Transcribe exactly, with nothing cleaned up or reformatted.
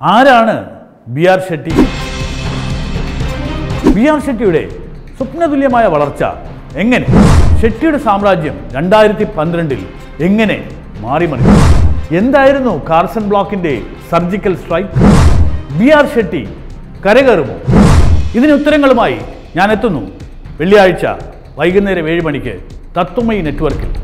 ആരാണ് B R Shetty? B R ഷെട്ടിയുടെ സ്വപ്നതുല്യമായ വളർച്ച എങ്ങനെ? ഷെട്ടിയുടെ സാമ്രാജ്യം രണ്ടായിരത്തി പന്ത്രണ്ടിൽ എങ്ങനെ മാറിമറിഞ്ഞു? എന്തായിരുന്നു കാർസൺ ബ്ലോക്കിന്റെ surgical strike? B R Shetty കരകയറുമോ? ഇതിന് ഉത്തരങ്ങളുമായി ഞാൻ എത്തുന്നു വെള്ളിയാഴ്ച വൈകുന്നേരം ഏഴ് മണിക്ക് തത്വമയി നെറ്റ്വർക്കിൽ.